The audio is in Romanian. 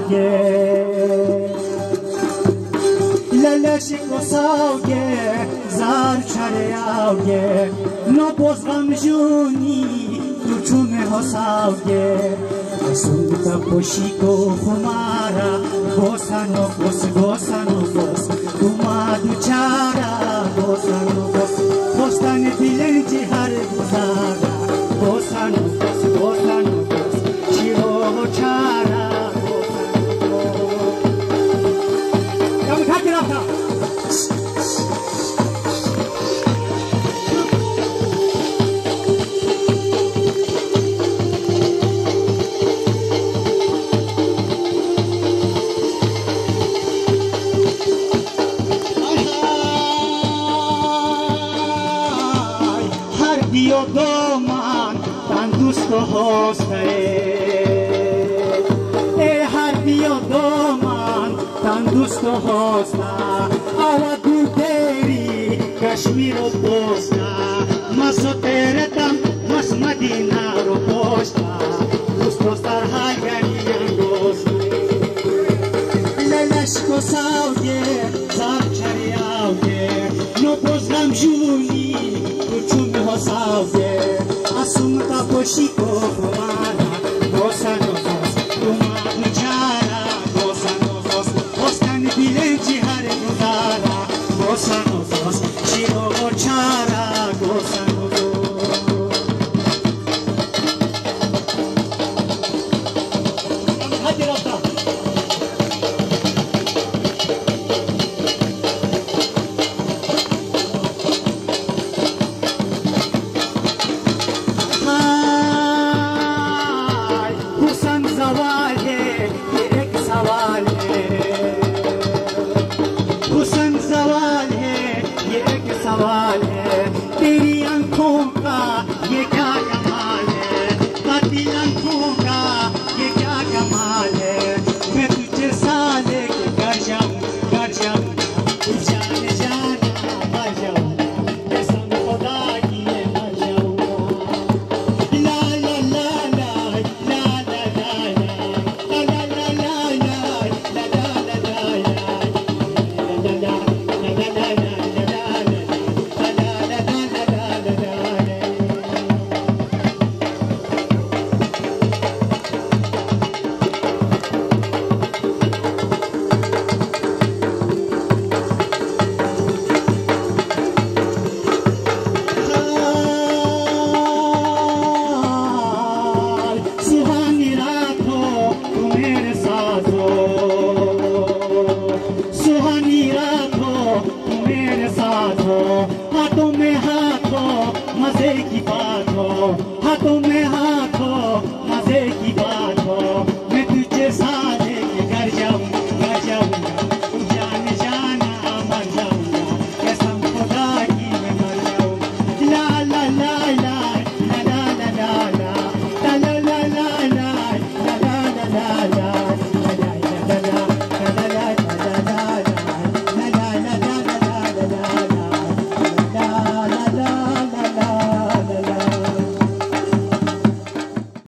Leleshko sauge, zar chare auge, no pozvam juni, tu chume ho sauge. Asunta poshiko khumara, gosano gos, tumadu chara, gosano gos, postane dilenji har guzara, gosano gos, chiro chara. Dio doman tandusto hoste har dio doman tandusto hosta awa duteri kashmiro dosta masoteretam mas madina ro posta gusto star hagani angoste leleshko sauge zarchari auge no poznam juni Sauge, assunta poshika